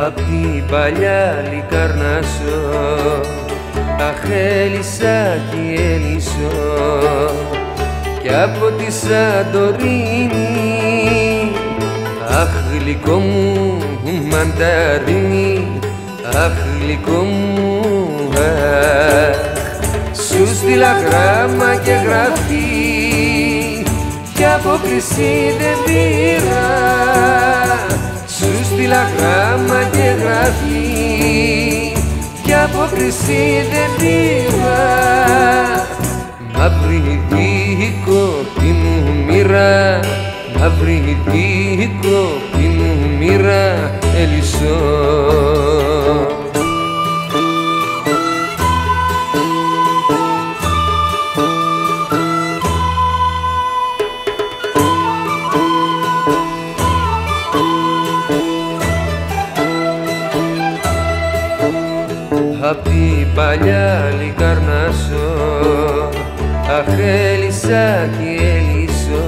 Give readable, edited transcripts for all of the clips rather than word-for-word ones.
Απ' την παλιά Λικαρνάσο, αχ Έλισσα κι Έλισσο, κι από τη Σαντορίνη, αχ γλυκό μου μανταρίνι, αχ γλυκό μου, αχ. Σου στείλα γράμμα και γραφή, κι απόκριση δεν πήρα. Σου στείλα γράμμα και γραφή, κι απόκριση δεν πήρα. Μαύρη δίκοπη μου μοίρα, μαύρη δίκοπη μου μοίρα, Έλισσο. Απ' την παλιά Λικαρνάσο, αχ Έλισσα κι Έλισσο,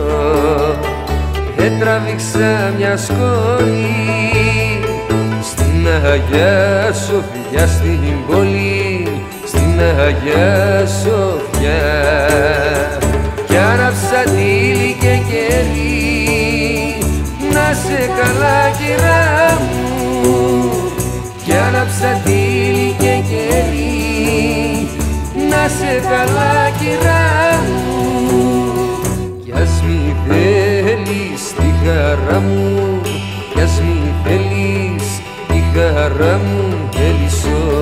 έτραβηξα μια σκόνη στην Αγιά Σοφιά, στην πόλη, στην Αγιά Σοφιά, κι άραψα τύλι και κερί, να σε καλά κυρά μου, κι άραψα τύλι και κερί, να σε καλά κυρά μου, κι ας μη θέλεις τη χαρά μου, κι ας μη θέλεις τη χαρά μου, Έλισσο.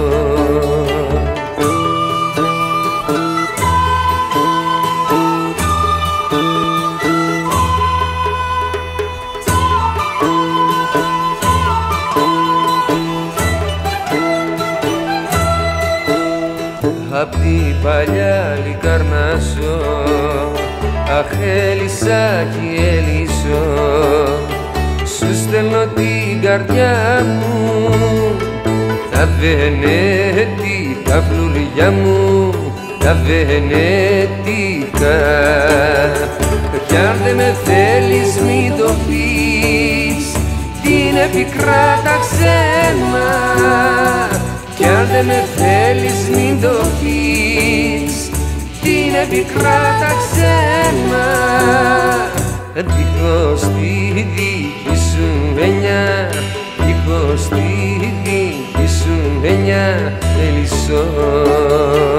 Απ' την παλιά Λικαρνάσο, αχ Έλισσα κι Έλισσο, σου στέλνω την καρδιά μου, τα βενέτικα φλουριά μου, τα βενέτικα. Κι αν δεν με θέλεις μην το πεις, την πικρά τα ξένα. Κι αν δεν με θέλεις μην το πεις, την πικρά τα ξένα. Δίχως τη δική σου έννοια, δίχως τη δική σου έννοια, Έλισσο.